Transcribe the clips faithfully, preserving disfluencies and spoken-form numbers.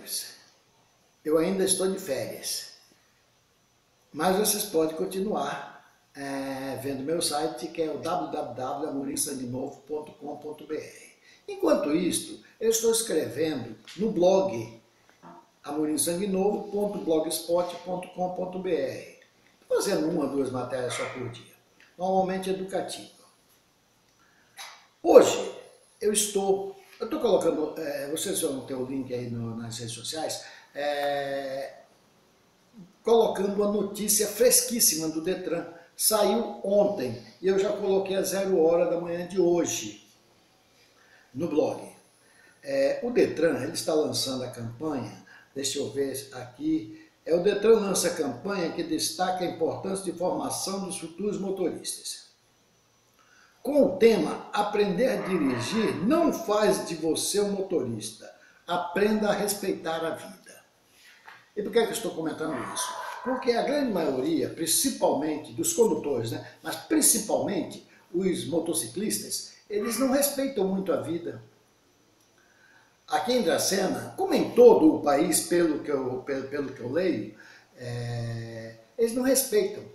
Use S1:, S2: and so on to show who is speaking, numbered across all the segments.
S1: amigos, eu ainda estou de férias, mas vocês podem continuar é, vendo meu site, que é o w w w ponto amorim sangue novo ponto com ponto b r. Enquanto isso, eu estou escrevendo no blog amorim sangue novo ponto blogspot ponto com ponto b r, fazendo uma ou duas matérias só por dia, normalmente educativa. Hoje eu estou, eu estou colocando, é, vocês vão ter o link aí no, nas redes sociais, é, colocando a notícia fresquíssima do Detran. Saiu ontem e eu já coloquei às zero hora da manhã de hoje no blog. É, o Detran ele está lançando a campanha, deixa eu ver aqui, é, o Detran lança a campanha que destaca a importância de formação dos futuros motoristas. Com o tema Aprender a dirigir não faz de você um motorista, aprenda a respeitar a vida. E por que é que eu estou comentando isso? Porque a grande maioria, principalmente dos condutores, né, mas principalmente os motociclistas, eles não respeitam muito a vida. Aqui em Dracena, como em todo o país, pelo que eu, pelo, pelo que eu leio, é, eles não respeitam.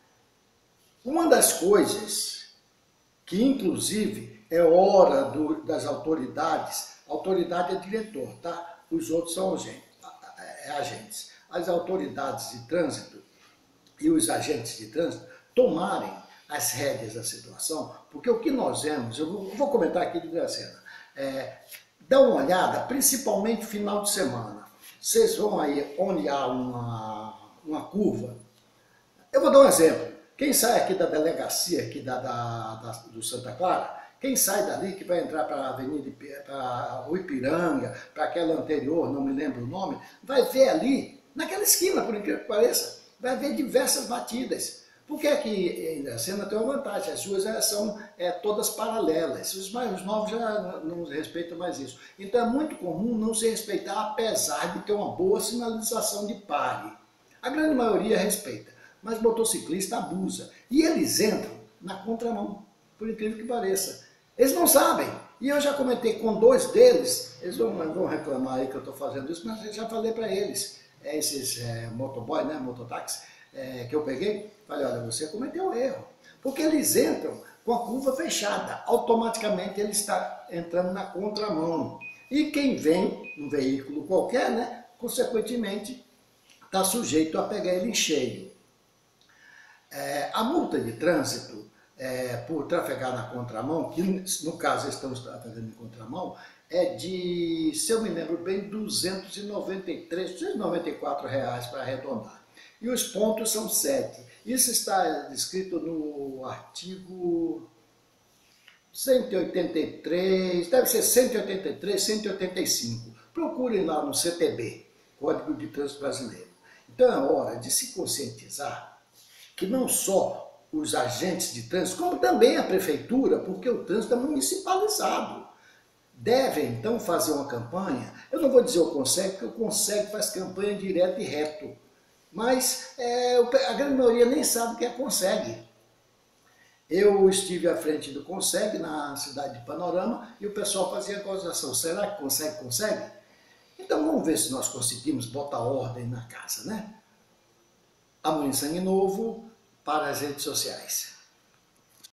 S1: Uma das coisas que, inclusive, é hora do, das autoridades, a autoridade é diretor, tá? Os outros são agentes. As autoridades de trânsito e os agentes de trânsito tomarem as rédeas da situação, porque o que nós vemos, eu vou, eu vou comentar aqui de Dracena, é, dá uma olhada, principalmente final de semana. Vocês vão aí onde há uma, uma curva. Eu vou dar um exemplo. Quem sai aqui da delegacia, aqui da, da, da, do Santa Clara, quem sai dali que vai entrar para a Avenida, para a Ipiranga, para aquela anterior, não me lembro o nome, vai ver ali, naquela esquina, por incrível que pareça, vai ver diversas batidas. Porque aqui em Dracena tem uma vantagem, as ruas são é, todas paralelas, os mais novos já não respeitam mais isso. Então é muito comum não se respeitar, apesar de ter uma boa sinalização de pare. A grande maioria respeita, mas o motociclista abusa. E eles entram na contramão, por incrível que pareça. Eles não sabem. E eu já comentei com dois deles, eles vão, vão reclamar aí que eu estou fazendo isso, mas eu já falei para eles, é, esses é, motoboy, né, mototáxi, é, que eu peguei, falei, olha, você cometeu um erro. Porque eles entram com a curva fechada, automaticamente ele está entrando na contramão. E quem vem, um veículo qualquer, né, consequentemente, está sujeito a pegar ele em cheio. É, a multa de trânsito, é, por trafegar na contramão, que no caso estamos trafegando em contramão, é de, se eu me lembro bem, duzentos e noventa e três, duzentos e noventa e quatro reais para arredondar. E os pontos são sete. Isso está descrito no artigo cento e oitenta e três, deve ser cento e oitenta e três, cento e oitenta e cinco. Procurem lá no C T B, Código de Trânsito Brasileiro. Então é hora de se conscientizar que não só os agentes de trânsito, como também a prefeitura, porque o trânsito é municipalizado, devem então fazer uma campanha. Eu não vou dizer o Conseg, porque o Conseg faz campanha direto e reto, mas é, a grande maioria nem sabe o que é Conseg. Eu estive à frente do Conseg na cidade de Panorama e o pessoal fazia a gozação, será que consegue, consegue? Então vamos ver se nós conseguimos botar ordem na casa, né? Amorim Sangue Novo para as redes sociais.